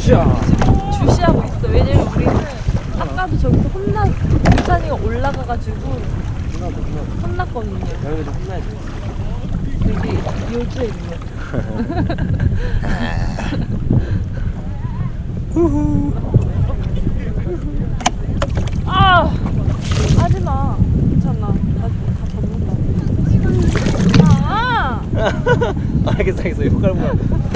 주시하고 있어. 왜냐면 우리는 아까도 저기서 유찬이가 올라가가지고 혼났거든요. 여기도 혼나야지. 여기 요주에 있네. 아! 하지마. 괜찮아. 다 접는다. 아! 알겠어. 효과를 보라.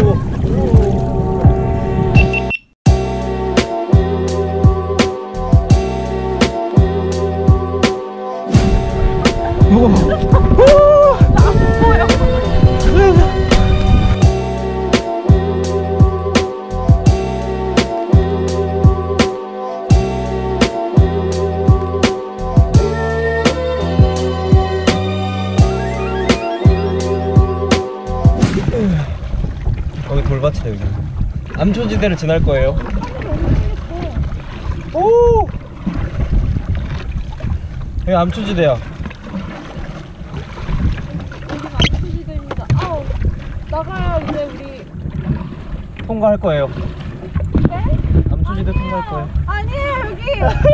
거기 돌밭이다. 여기 암초지대를 지날 거예요. 오! 여기 암초지대야. 암초지대입니다. 아우, 나가야 이제 우리 통과할 거예요. 네? 암초지대 통과할 거예요. 아니에요, 여기.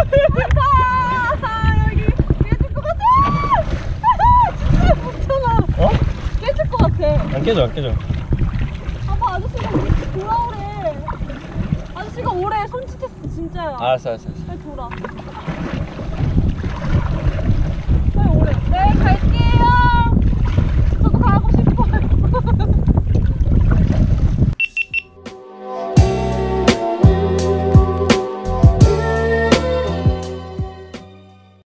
여기 깨질 것 같아. 진짜 묻잖아. 어? 깨질 것 같아. 안 깨져. 아마 아저씨가 우리 돌아오래. 아저씨가 오래 손짓했어, 진짜야. 알았어. 빨리 돌아.